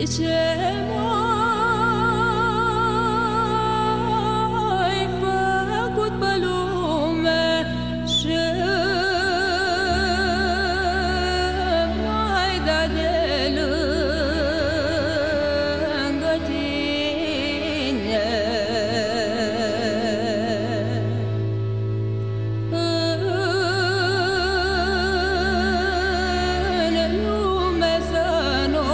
De ce m-ai făcut pe lume și m-ai dat de lângă tine? În lume să nu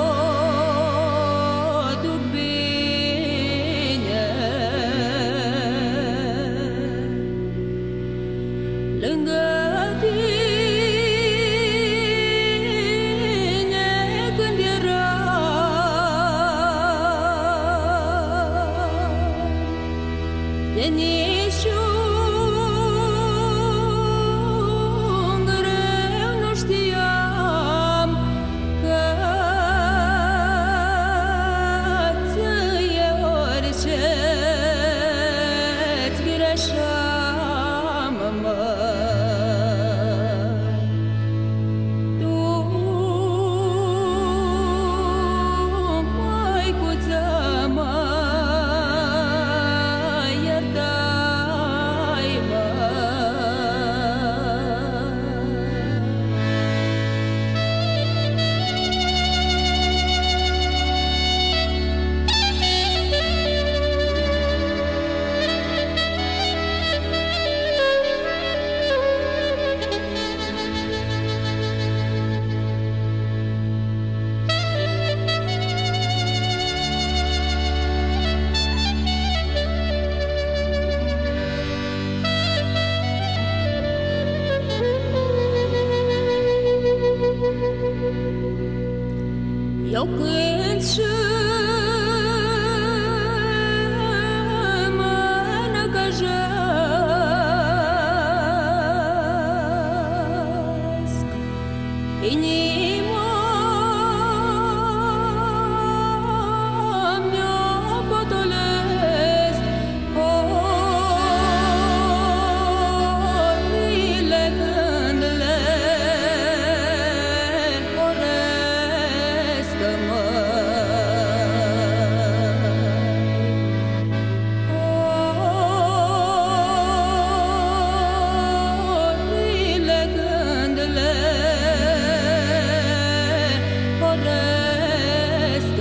duc bine, lângă tine când eram, de niciun greu nu știam că-ți e orice-ți greșeam, Tu, măicuță, mă iertai-mă. Eu cânt și mă năcăjesc, inima mi-o potolesc, orile când le oresc, orile când le oresc,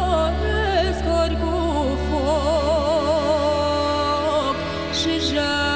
oresc ori cu foc și jar.